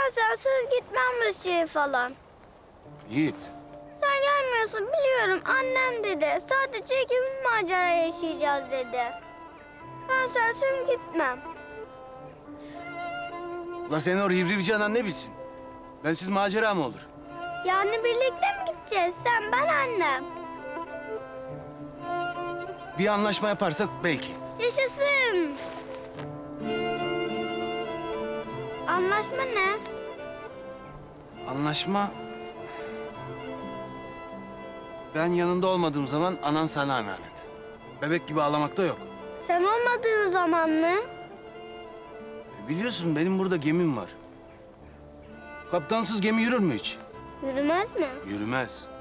Ben sensiz gitmem Rusya'ya falan. Yiğit. Sen gelmiyorsun biliyorum. Annem dedi. Sadece ikimiz macera yaşayacağız dedi. Ben sensiz gitmem. La senin o rivrivci anan ne bilsin? Bensiz macera mı olur? Yani birlikte mi gideceğiz? Sen, ben, annem. Bir anlaşma yaparsak belki. Yaşasın. Anlaşma ne? Anlaşma... Ben yanında olmadığım zaman anan sana emanet. Bebek gibi ağlamak da yok. Sen olmadığın zaman mı? Biliyorsun benim burada gemim var. Kaptansız gemi yürür mü hiç? Yürümez mi? Yürümez.